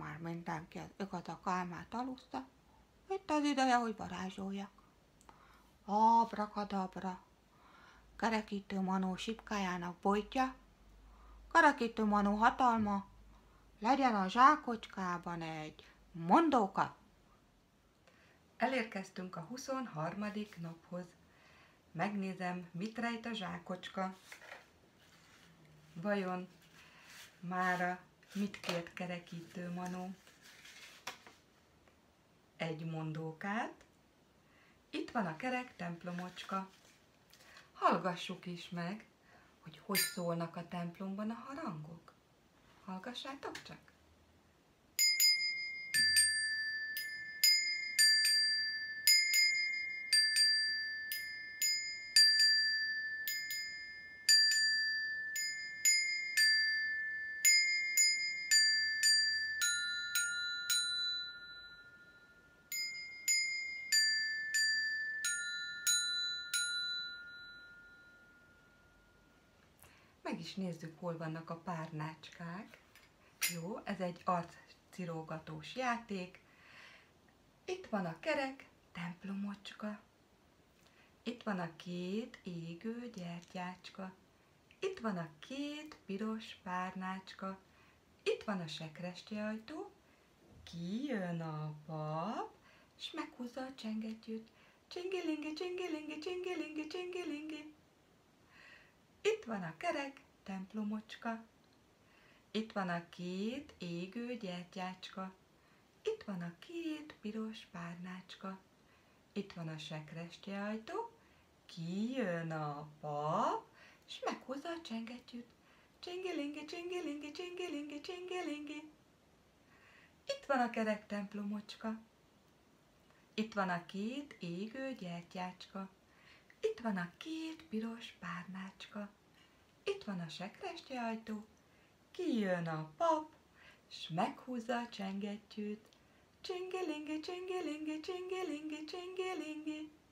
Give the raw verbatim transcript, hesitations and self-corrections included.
már mindenki az igazak álmát alussza, itt az ideje, hogy varázsoljak. Abrakadabra, kerekítő manó sipkájának bojtja, kerekítő manó hatalma, legyen a zsákocskában egy mondóka. Elérkeztünk a huszonharmadik naphoz. Megnézem, mit rejt a zsákocska. Vajon mára mit kért kerekítő manó? Egy mondókát. Itt van a kerek templomocska. Hallgassuk is meg, hogy hogy szólnak a templomban a harangok. Hallgassátok csak! Meg is nézzük, hol vannak a párnácskák. Jó, ez egy arccirógatós játék. Itt van a kerek templomocska. Itt van a két égő gyertyácska. Itt van a két piros párnácska. Itt van a sekrestyeajtó. Kijön a pap, és meghúzza a csengettyűt. Csingilingi, csingilingi, csingilingi, csingilingi. Itt van a kerek templomocska. Itt van a két égő gyertyácska. Itt van a két piros párnácska. Itt van a sekrestyeajtó. Kijön a pap, és meghúzza a csengettyűt. Csingilingi, csingilingi, csingilingi, csingilingi. Itt van a kerek templomocska. Itt van a két égő gyertyácska. Itt van a két piros párnácska. Itt van a sekrestyeajtó. Kijön a pap, s meghúzza a csengettyűt. Csingilingi, csingilingi, csingilingi, csingilingi.